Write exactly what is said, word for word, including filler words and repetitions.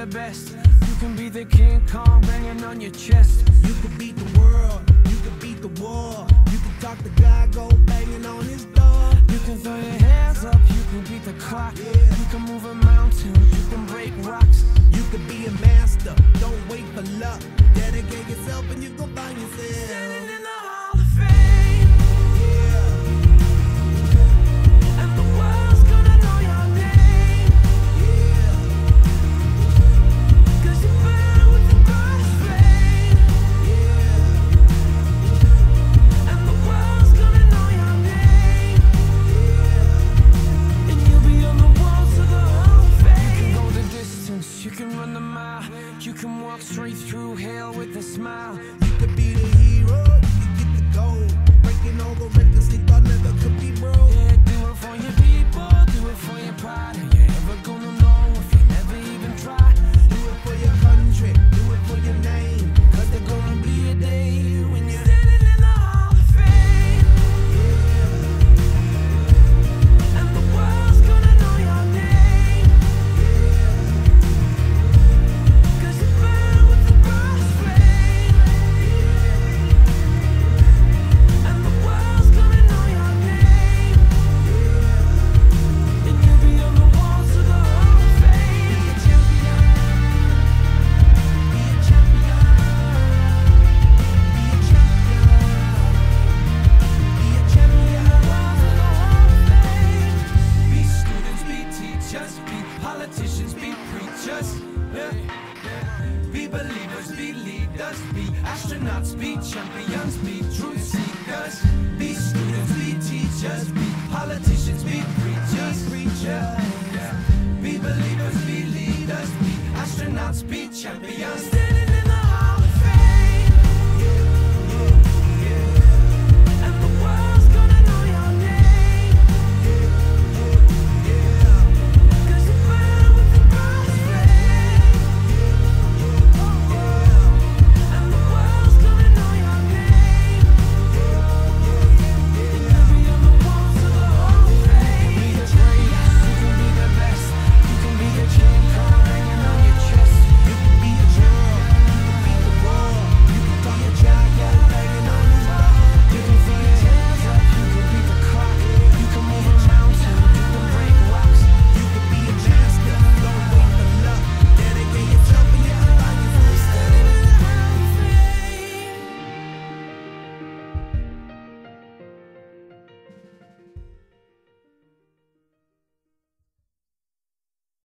best. You can be the King Kong banging on your chest. You could beat the world, you could beat the war. You can talk to God, go banging on his door. You can throw your hands up, you can beat the clock. Yeah. You can move a mountain, you can break rocks. You could be a master, don't wait for luck. Dedicate yourself and you gon' find yourself Standing in the Hall of Fame. Yeah, And the world's gonna know your name. yeah, Cause you burn with the brightest flame. yeah, And the world's gonna know your name. yeah. And you'll be on the walls of the Hall of Fame. You can go the distance, you can run the mile. You can walk straight through hell with a smile. You could be the hero, you could get the gold. Breaking all the records they thought never could be broke. Yeah, do it for your people, do it for your pride. Are you ever gonna know if you never even try? Do it for your country, do it for your name. Cause there's gonna be a day when you're standing in the Hall of Fame. And the world's gonna know your name. Cause you burn with the brightest flame. And the world's gonna know your name. And you'll be on the walls of the Hall of Fame. Be a champion. Be a champion. Be a champion. Be a champion. Walls of the Hall of Fame. Be students, be teachers, be politicians, be preachers. Yeah. Be believers, be leaders, be astronauts, be champions, be truth seekers. Be students, be teachers, be politicians, be preachers, preachers. Yeah. Be believers, be leaders, be astronauts, be champions.